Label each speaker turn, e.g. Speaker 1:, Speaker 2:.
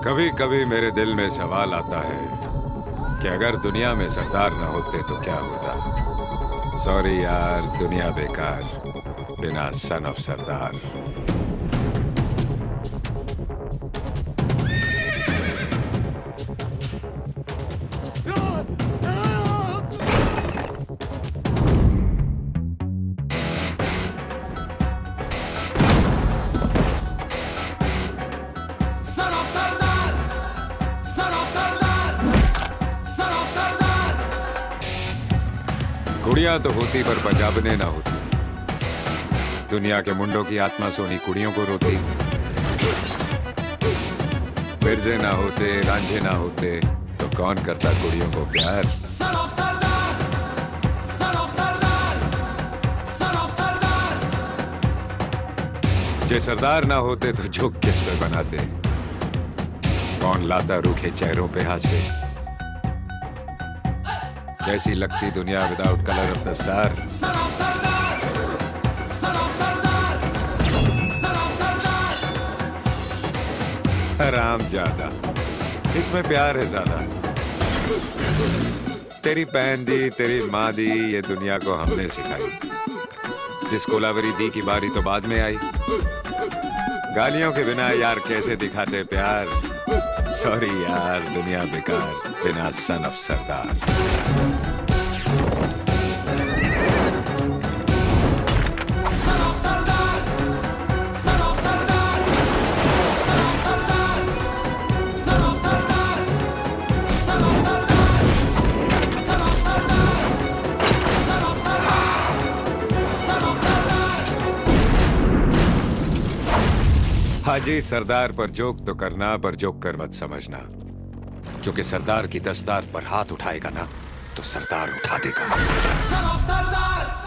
Speaker 1: कभी कभी मेरे दिल में सवाल आता है कि अगर दुनिया में सरदार न होते तो क्या होता। सॉरी यार, दुनिया बेकार बिना सन ऑफ सरदार। कुड़ियां तो होती पर पंजाब ने ना होती। दुनिया के मुंडों की आत्मा सोनी कुड़ियों को रोती। मिर्जे ना होते, रांझे ना होते तो कौन करता कुड़ियों को प्यार। जे सरदार ना होते तो झुक किस पे बनाते। कौन लाता रूखे चेहरों पे हासे। कैसी लगती दुनिया विदाउट कलर ऑफ दस्तार। हराम ज्यादा, इसमें प्यार है ज्यादा। तेरी बहन दी, तेरी माँ दी, ये दुनिया को हमने सिखाई। जिस कोलावरी दी की बारी तो बाद में आई। गालियों के बिना यार कैसे दिखाते प्यार। सॉरी यार, दुनिया बेकार बिना सन ऑफ सरदार। हाजी सरदार पर जोक तो करना, पर जोक कर मत समझना, क्योंकि सरदार की दस्तार पर हाथ उठाएगा ना तो सरदार उठा देगा।